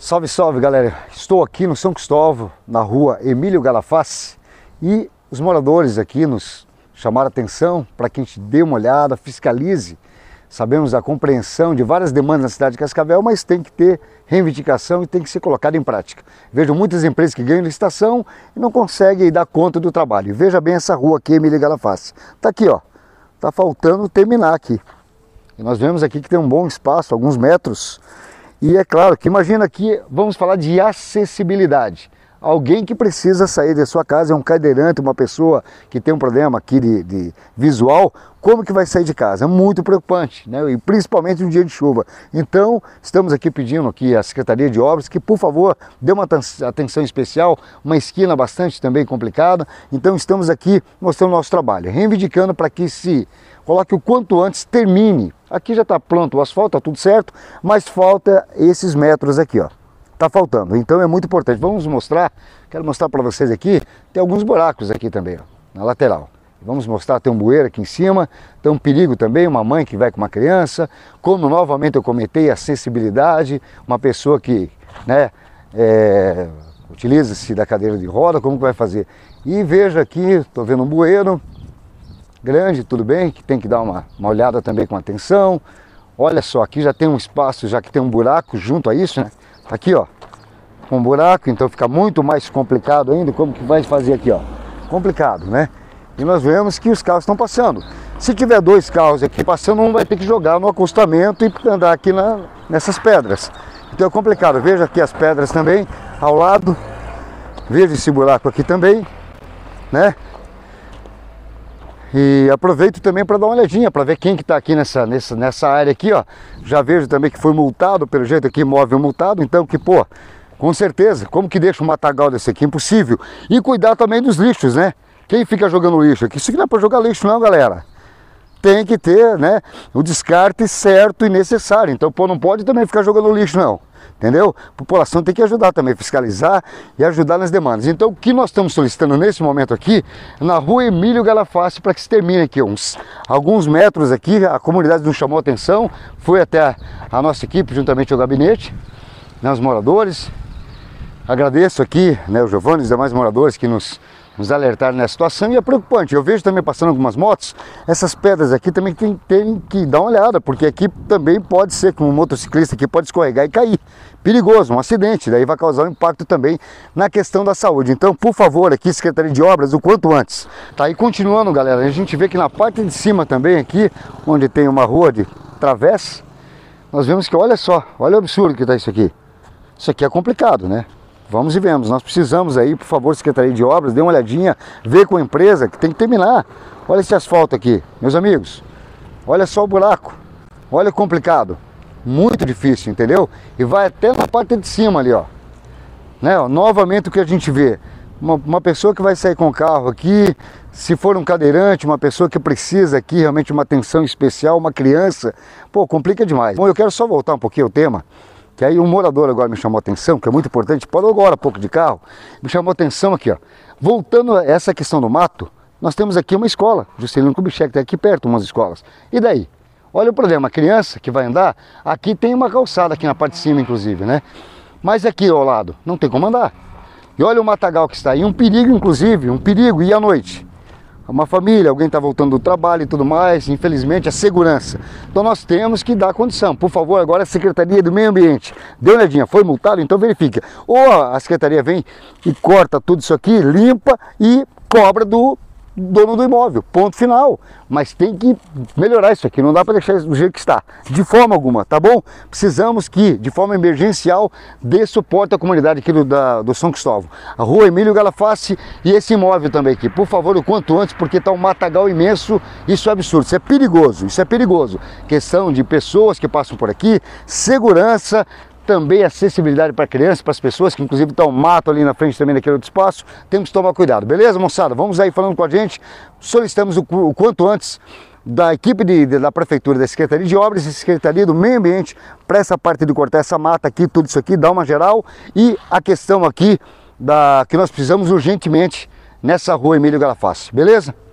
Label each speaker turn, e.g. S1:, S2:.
S1: Salve, salve, galera! Estou aqui no São Cristóvão, na rua Emílio Galafassi, e os moradores aqui nos chamaram a atenção para que a gente dê uma olhada, fiscalize. Sabemos da compreensão de várias demandas na cidade de Cascavel, mas tem que ter reivindicação e tem que ser colocado em prática. Vejo muitas empresas que ganham licitação e não conseguem dar conta do trabalho. E veja bem essa rua aqui, Emílio Galafassi. Está aqui, ó. Está faltando terminar aqui. E nós vemos aqui que tem um bom espaço, alguns metros. E é claro que imagina que vamos falar de acessibilidade. Alguém que precisa sair da sua casa, é um cadeirante, uma pessoa que tem um problema aqui de visual, como que vai sair de casa? É muito preocupante, né? E principalmente no dia de chuva. Então, estamos aqui pedindo aqui à Secretaria de Obras que, por favor, dê uma atenção especial, uma esquina bastante também complicada. Então, estamos aqui mostrando o nosso trabalho, reivindicando para que se coloque o quanto antes, termine. Aqui já está pronto o asfalto, está tudo certo, mas falta esses metros aqui, ó. Está faltando, então é muito importante. Vamos mostrar, quero mostrar para vocês aqui, tem alguns buracos aqui também, ó, na lateral. Vamos mostrar, tem um bueiro aqui em cima, tem um perigo também, uma mãe que vai com uma criança, como novamente eu comentei, acessibilidade, uma pessoa que, né, utiliza-se da cadeira de roda, como que vai fazer? E veja aqui, estou vendo um bueiro grande, tudo bem, que tem que dar uma olhada também com atenção. Olha só, aqui já tem um espaço, já que tem um buraco junto a isso, né? Tá aqui, ó, um buraco, então fica muito mais complicado ainda. Como que vai fazer aqui, ó? Complicado, né? E nós vemos que os carros estão passando. Se tiver dois carros aqui passando, um vai ter que jogar no acostamento e andar aqui nessas pedras. Então é complicado. Veja aqui as pedras também ao lado. Veja esse buraco aqui também, né? E aproveito também para dar uma olhadinha, para ver quem que está aqui nessa área aqui, ó. Já vejo também que foi multado, pelo jeito aqui, imóvel multado, então que, pô, com certeza, como que deixa um matagal desse aqui? Impossível. E cuidar também dos lixos, né? Quem fica jogando lixo aqui? Isso aqui não é para jogar lixo não, galera. Tem que ter, né, o descarte certo e necessário. Então, pô, não pode também ficar jogando lixo não. Entendeu? A população tem que ajudar também, fiscalizar e ajudar nas demandas. Então, o que nós estamos solicitando nesse momento aqui, na rua Emílio Galafassi, para que se termine aqui alguns metros aqui. A comunidade nos chamou a atenção, foi até a nossa equipe, juntamente ao gabinete, né, os moradores. Agradeço aqui, né, o Giovanni e os demais moradores que nos alertaram nessa situação, e é preocupante. Eu vejo também passando algumas motos, essas pedras aqui também tem que dar uma olhada, porque aqui também pode ser que um motociclista aqui pode escorregar e cair. Perigoso, um acidente, daí vai causar um impacto também na questão da saúde. Então, por favor, aqui, Secretaria de Obras, o quanto antes. Tá aí, continuando, galera, a gente vê que na parte de cima também aqui, onde tem uma rua de travessa, nós vemos que, olha só, olha o absurdo que tá isso aqui. Isso aqui é complicado, né? Vamos e vemos, nós precisamos aí, por favor, Secretaria de Obras, dê uma olhadinha, vê com a empresa que tem que terminar. Olha esse asfalto aqui, meus amigos, olha só o buraco, olha o complicado, muito difícil, entendeu? E vai até na parte de cima ali, ó, né? Ó, novamente o que a gente vê, uma pessoa que vai sair com o carro aqui, se for um cadeirante, uma pessoa que precisa aqui realmente uma atenção especial, uma criança, pô, complica demais. Bom, eu quero só voltar um pouquinho ao tema, que aí um morador agora me chamou a atenção, que é muito importante, parou agora há pouco de carro, me chamou a atenção aqui, ó. Voltando a essa questão do mato, nós temos aqui uma escola, Juscelino Kubitschek, tem aqui perto umas escolas. E daí? Olha o problema, a criança que vai andar, aqui tem uma calçada aqui na parte de cima, inclusive, né? Mas aqui ao lado, não tem como andar. E olha o matagal que está aí, um perigo, inclusive, um perigo, e à noite? Uma família, alguém está voltando do trabalho e tudo mais, infelizmente a segurança. Então nós temos que dar condição. Por favor, agora a Secretaria do Meio Ambiente, dê uma olhadinha, foi multado? Então verifica. Ou a Secretaria vem e corta tudo isso aqui, limpa e cobra do dono do imóvel, ponto final. Mas tem que melhorar isso aqui, não dá para deixar do jeito que está, de forma alguma, tá bom? Precisamos que, de forma emergencial, dê suporte à comunidade aqui do São Cristóvão. A rua Emílio Galafassi e esse imóvel também aqui, por favor, o quanto antes, porque está um matagal imenso, isso é absurdo, isso é perigoso, isso é perigoso. Questão de pessoas que passam por aqui, segurança, também acessibilidade para crianças, para as pessoas que inclusive estão mato ali na frente também daquele outro espaço. Temos que tomar cuidado, beleza, moçada? Vamos aí falando com a gente, solicitamos o quanto antes da equipe da Prefeitura, da Secretaria de Obras e Secretaria do Meio Ambiente para essa parte de cortar essa mata aqui, tudo isso aqui, dar uma geral. E a questão aqui que nós precisamos urgentemente nessa rua Emílio Galafassi, beleza?